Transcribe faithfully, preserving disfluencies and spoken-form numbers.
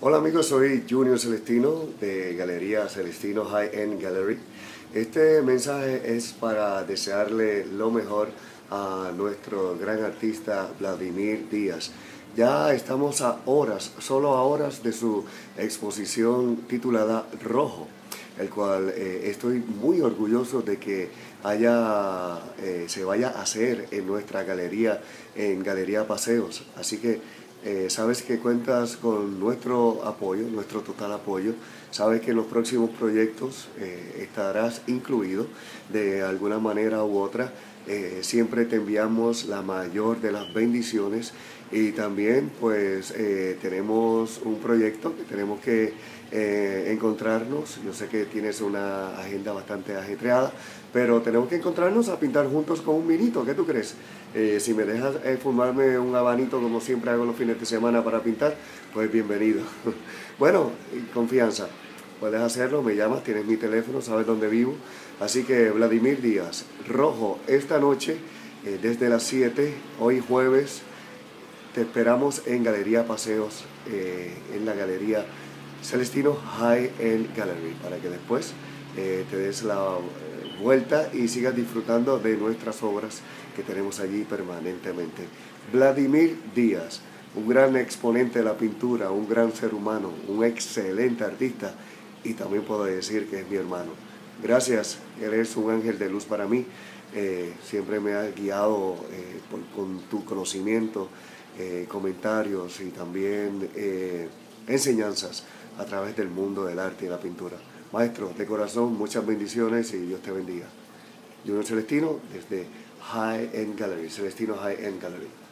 Hola amigos, soy Junior Celestino de Galería Celestino High End Gallery. Este mensaje es para desearle lo mejor a nuestro gran artista Vladimir Díaz. Ya estamos a horas, solo a horas de su exposición titulada Rojo, el cual eh, estoy muy orgulloso de que haya, eh, se vaya a hacer en nuestra galería, en Galería Paseos. Así que eh, sabes que cuentas con nuestro apoyo, nuestro total apoyo. Sabes que en los próximos proyectos eh, estarás incluido de alguna manera u otra. Eh, siempre te enviamos la mayor de las bendiciones y también pues eh, tenemos un proyecto que tenemos que eh, encontrarnos. Yo sé que tienes una agenda bastante ajetreada, pero tenemos que encontrarnos a pintar juntos con un vinito. ¿Qué tú crees? Eh, si me dejas eh, fumarme un habanito como siempre hago los fines de semana para pintar, pues bienvenido. Bueno, confianza. Puedes hacerlo, me llamas, tienes mi teléfono, sabes dónde vivo. Así que Vladimir Díaz, Rojo, esta noche eh, desde las siete, hoy jueves, te esperamos en Galería Paseos, eh, en la Galería Celestino High End Gallery, para que después eh, te des la eh, vuelta y sigas disfrutando de nuestras obras que tenemos allí permanentemente. Vladimir Díaz, un gran exponente de la pintura, un gran ser humano, un excelente artista, y también puedo decir que es mi hermano. Gracias, eres un ángel de luz para mí. Eh, siempre me has guiado eh, por, con tu conocimiento, eh, comentarios y también eh, enseñanzas a través del mundo del arte y la pintura. Maestro, de corazón, muchas bendiciones y Dios te bendiga. Junior Celestino desde High End Gallery, Celestino High End Gallery.